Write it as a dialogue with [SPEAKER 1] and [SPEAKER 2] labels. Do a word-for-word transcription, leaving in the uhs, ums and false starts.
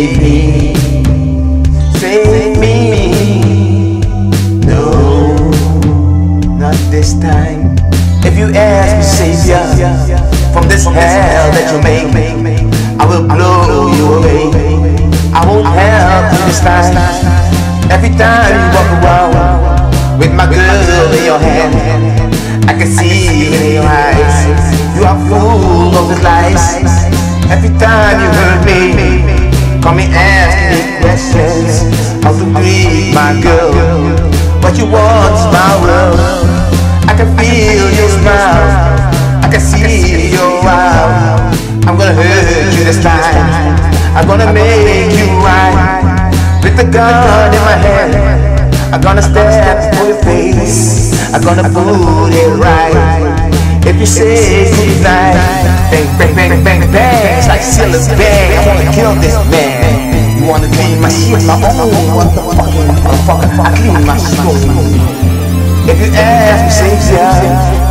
[SPEAKER 1] save me, save me. No, not this time. If you ask me, Savior, from this hell that you make, I will blow you away. I won't help you this time. Every time you walk around with my girl in your hand, I can see in your eyes you are full of the lies. Every time you hurt me, come and ask me questions. How to treat my girl, what you want is my world. I can feel your smile, I can see your wow. I'm gonna hurt you this time, I'm gonna make you right. With the gun in my hand, I'm gonna step for your face, I'm gonna put it right. If you say goodnight, bang, bang, bang, bang, bang, it's like silly bang. I wanna kill this man. You wanna clean my shit, my own motherfucking motherfucker, I clean my soul. If you ask me, Savior,